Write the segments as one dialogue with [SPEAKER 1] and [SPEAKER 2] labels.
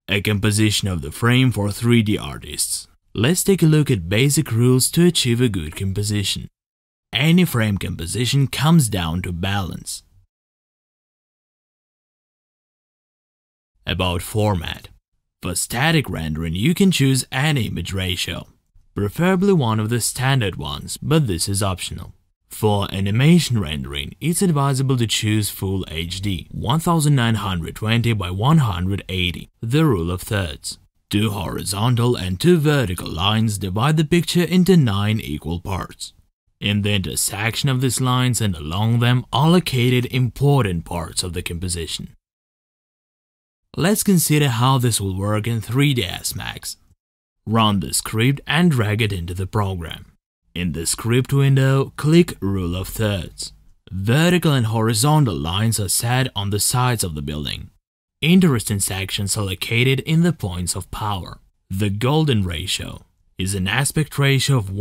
[SPEAKER 1] A composition of the frame for 3D artists. Let's take a look at basic rules to achieve a good composition. Any frame composition comes down to balance. About format. For static rendering, you can choose any image ratio, preferably one of the standard ones, but this is optional. For animation rendering, it's advisable to choose Full HD 1920 by 180, the rule of thirds. 2 horizontal and 2 vertical lines divide the picture into 9 equal parts. In the intersection of these lines and along them are located important parts of the composition. Let's consider how this will work in 3ds Max. Run the script and drag it into the program. In the script window, click Rule of Thirds. Vertical and horizontal lines are set on the sides of the building. Interesting sections are located in the points of power. The golden ratio is an aspect ratio of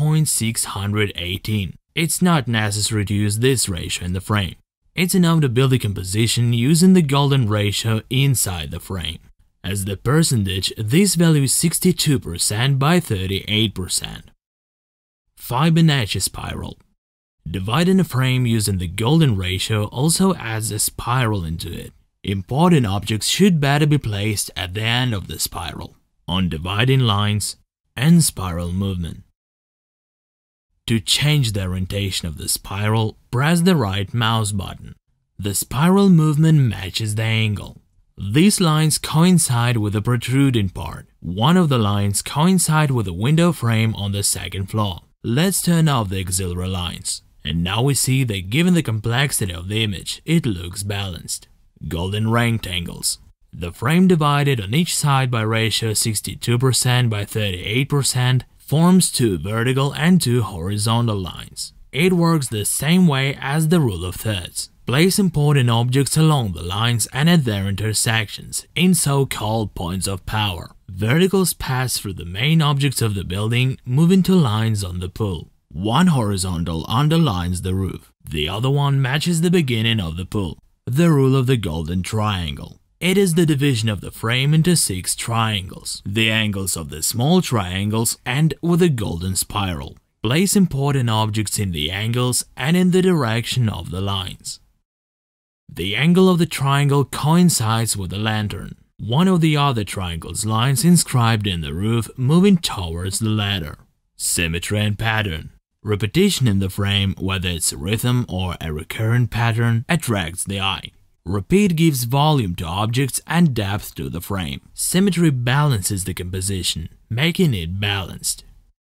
[SPEAKER 1] 1.618. It's not necessary to use this ratio in the frame. It's enough to build the composition using the golden ratio inside the frame. As the percentage, this value is 62% by 38%. Fibonacci spiral. Dividing a frame using the golden ratio also adds a spiral into it. Important objects should better be placed at the end of the spiral, on dividing lines and spiral movement. To change the orientation of the spiral, press the right mouse button. The spiral movement matches the angle. These lines coincide with the protruding part. One of the lines coincides with the window frame on the second floor. Let's turn off the auxiliary lines. And now we see that given the complexity of the image, it looks balanced. Golden rectangles. The frame divided on each side by ratio 62% by 38% forms 2 vertical and 2 horizontal lines. It works the same way as the rule of thirds. Place important objects along the lines and at their intersections, in so-called points of power. Verticals pass through the main objects of the building, moving to lines on the pool. One horizontal underlines the roof. The other one matches the beginning of the pool. The rule of the golden triangle. It is the division of the frame into 6 triangles. The angles of the small triangles end with a golden spiral. Place important objects in the angles and in the direction of the lines. The angle of the triangle coincides with the lantern. One of the other triangle's lines inscribed in the roof moving towards the ladder. Symmetry and pattern. Repetition in the frame, whether it's a rhythm or a recurrent pattern, attracts the eye. Repeat gives volume to objects and depth to the frame. Symmetry balances the composition, making it balanced.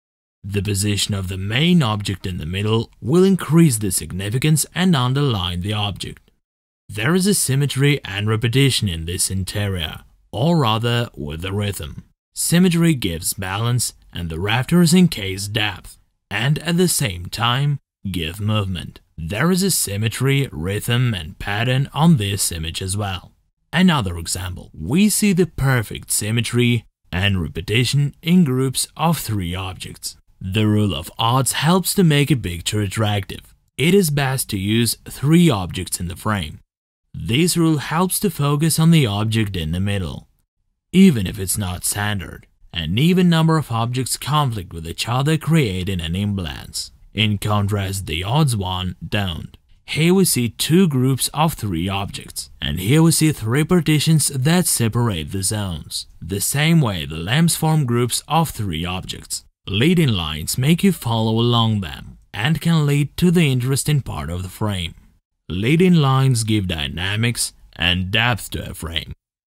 [SPEAKER 1] The position of the main object in the middle will increase the significance and underline the object. There is a symmetry and repetition in this interior, or rather with the rhythm. Symmetry gives balance and the rafters encase depth, and at the same time give movement. There is a symmetry, rhythm and pattern on this image as well. Another example, we see the perfect symmetry and repetition in groups of 3 objects. The rule of odds helps to make a picture attractive. It is best to use 3 objects in the frame. This rule helps to focus on the object in the middle, even if it's not centered. An even number of objects conflict with each other, creating an imbalance. In contrast, the odds one don't. Here we see 2 groups of 3 objects, and here we see 3 partitions that separate the zones. The same way, the lamps form groups of 3 objects. Leading lines make you follow along them, and can lead to the interesting part of the frame. Leading lines give dynamics and depth to a frame.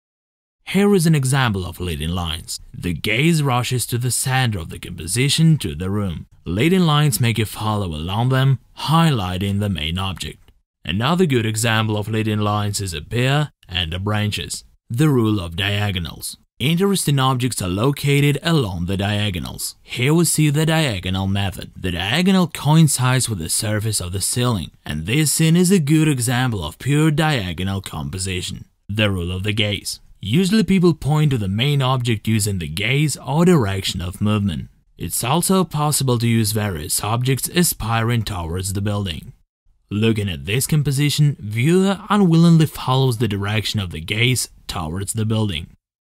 [SPEAKER 1] Here is an example of leading lines. The gaze rushes to the center of the composition to the room. Leading lines make you follow along them, highlighting the main object. Another good example of leading lines is a pier and the branches. The rule of diagonals. Interesting objects are located along the diagonals. Here we see the diagonal method. The diagonal coincides with the surface of the ceiling, and this scene is a good example of pure diagonal composition. The rule of the gaze. Usually people point to the main object using the gaze or direction of movement. It's also possible to use various objects aspiring towards the building. Looking at this composition, viewer unwillingly follows the direction of the gaze towards the building.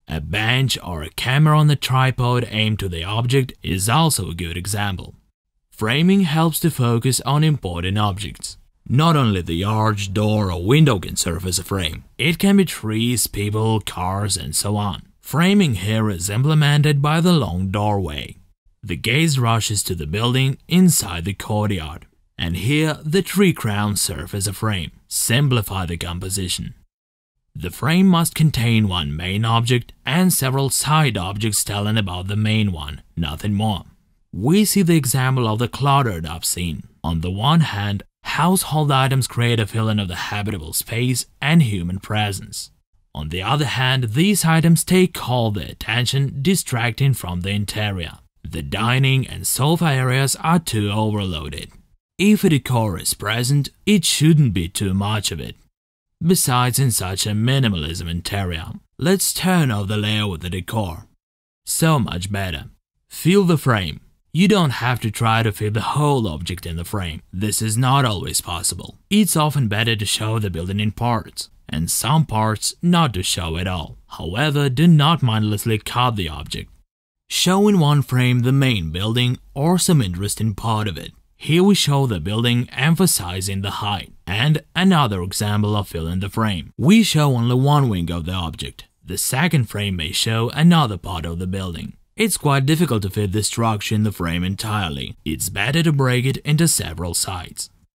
[SPEAKER 1] A bench or a camera on the tripod aimed to the object is also a good example. Framing helps to focus on important objects. Not only the arch, door or window can serve as a frame. It can be trees, people, cars and so on. Framing here is implemented by the long doorway. The gaze rushes to the building inside the courtyard. And here the tree crowns serve as a frame. Simplify the composition. The frame must contain one main object and several side objects telling about the main one, nothing more. We see the example of the cluttered up scene. On the one hand, household items create a feeling of the habitable space and human presence. On the other hand, these items take all the attention, distracting from the interior. The dining and sofa areas are too overloaded. If a decor is present, it shouldn't be too much of it. Besides, in such a minimalism interior, let's turn off the layer with the decor. So much better. Fill the frame. You don't have to try to fit the whole object in the frame. This is not always possible. It's often better to show the building in parts, and some parts not to show at all. However, do not mindlessly cut the object. Show in one frame the main building or some interesting part of it. Here we show the building emphasizing the height, and another example of filling the frame. We show only one wing of the object. The second frame may show another part of the building. It's quite difficult to fit the structure in the frame entirely. It's better to break it into several sides.